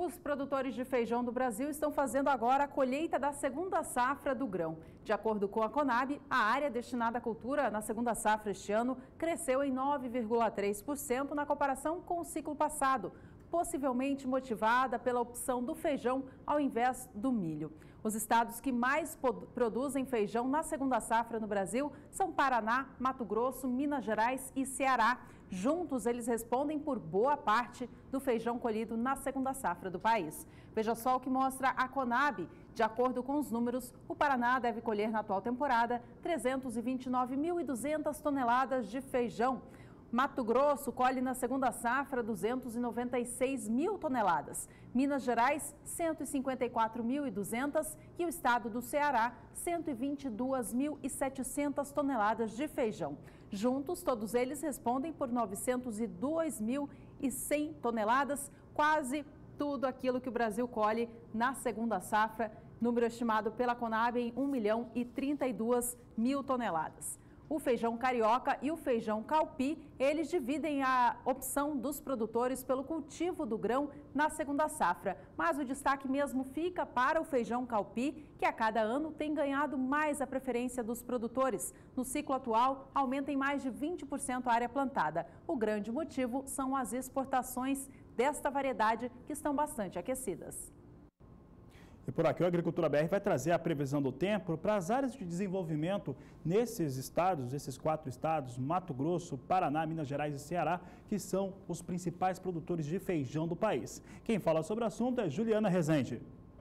Os produtores de feijão do Brasil estão fazendo agora a colheita da segunda safra do grão. De acordo com a Conab, a área destinada à cultura na segunda safra este ano cresceu em 9,3% na comparação com o ciclo passado, possivelmente motivada pela opção do feijão ao invés do milho. Os estados que mais produzem feijão na segunda safra no Brasil são Paraná, Mato Grosso, Minas Gerais e Ceará. Juntos, eles respondem por boa parte do feijão colhido na segunda safra do país. Veja só o que mostra a Conab. De acordo com os números, o Paraná deve colher na atual temporada 329.200 toneladas de feijão. Mato Grosso colhe na segunda safra 296 mil toneladas. Minas Gerais, 154.200 e o estado do Ceará, 122.700 toneladas de feijão. Juntos, todos eles respondem por 902.100 toneladas, quase tudo aquilo que o Brasil colhe na segunda safra, número estimado pela Conab em 1.032.000 toneladas. O feijão carioca e o feijão calpi, eles dividem a opção dos produtores pelo cultivo do grão na segunda safra. Mas o destaque mesmo fica para o feijão calpi, que a cada ano tem ganhado mais a preferência dos produtores. No ciclo atual, aumenta em mais de 20% a área plantada. O grande motivo são as exportações desta variedade, que estão bastante aquecidas. E por aqui, o Agricultura BR vai trazer a previsão do tempo para as áreas de desenvolvimento nesses estados, esses 4 estados, Mato Grosso, Paraná, Minas Gerais e Ceará, que são os principais produtores de feijão do país. Quem fala sobre o assunto é Juliana Rezende.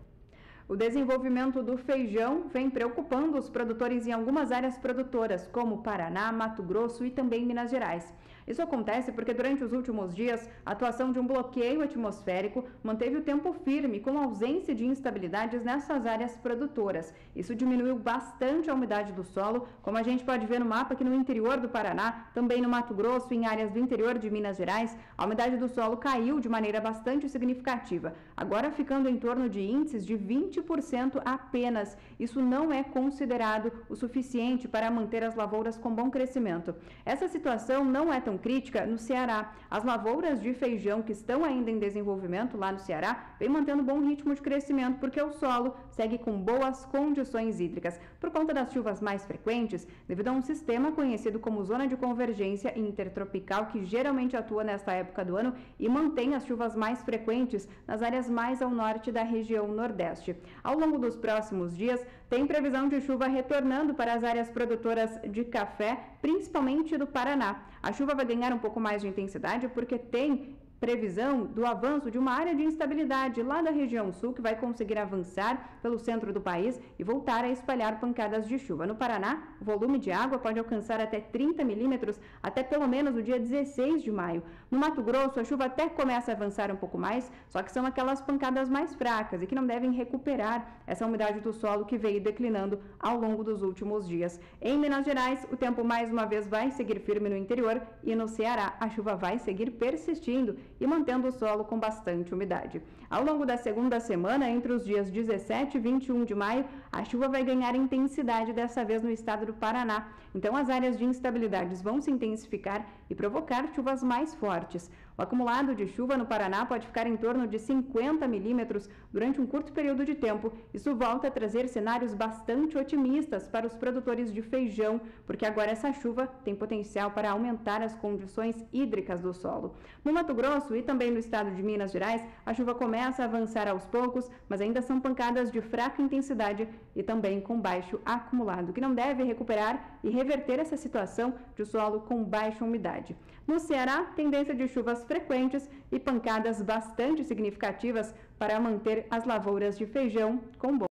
O desenvolvimento do feijão vem preocupando os produtores em algumas áreas produtoras, como Paraná, Mato Grosso e também Minas Gerais. Isso acontece porque durante os últimos dias, a atuação de um bloqueio atmosférico manteve o tempo firme, com ausência de instabilidades nessas áreas produtoras. Isso diminuiu bastante a umidade do solo, como a gente pode ver no mapa aqui no interior do Paraná, também no Mato Grosso e em áreas do interior de Minas Gerais, a umidade do solo caiu de maneira bastante significativa, agora ficando em torno de índices de 20% apenas. Isso não é considerado o suficiente para manter as lavouras com bom crescimento. Essa situação não é tão crítica no Ceará. As lavouras de feijão que estão ainda em desenvolvimento lá no Ceará vem mantendo bom ritmo de crescimento porque o solo segue com boas condições hídricas. Por conta das chuvas mais frequentes, devido a um sistema conhecido como zona de convergência intertropical que geralmente atua nesta época do ano e mantém as chuvas mais frequentes nas áreas mais ao norte da região nordeste. Ao longo dos próximos dias, tem previsão de chuva retornando para as áreas produtoras de café, principalmente do Paraná. A chuva vai ganhar um pouco mais de intensidade porque tem previsão do avanço de uma área de instabilidade lá da região sul que vai conseguir avançar pelo centro do país e voltar a espalhar pancadas de chuva. No Paraná, o volume de água pode alcançar até 30 milímetros até pelo menos o dia 16 de maio. No Mato Grosso, a chuva até começa a avançar um pouco mais, só que são aquelas pancadas mais fracas e que não devem recuperar essa umidade do solo que veio declinando ao longo dos últimos dias. Em Minas Gerais, o tempo mais uma vez vai seguir firme no interior e no Ceará a chuva vai seguir persistindo e mantendo o solo com bastante umidade. Ao longo da segunda semana, entre os dias 17 e 21 de maio, a chuva vai ganhar intensidade, dessa vez no estado do Paraná. Então, as áreas de instabilidades vão se intensificar e provocar chuvas mais fortes. O acumulado de chuva no Paraná pode ficar em torno de 50 milímetros durante um curto período de tempo. Isso volta a trazer cenários bastante otimistas para os produtores de feijão, porque agora essa chuva tem potencial para aumentar as condições hídricas do solo. No Mato Grosso e também no estado de Minas Gerais, a chuva começa a avançar aos poucos, mas ainda são pancadas de fraca intensidade e também com baixo acumulado, que não deve recuperar e reverter essa situação de solo com baixa umidade. No Ceará, tendência de chuvas frequentes e pancadas bastante significativas para manter as lavouras de feijão com bom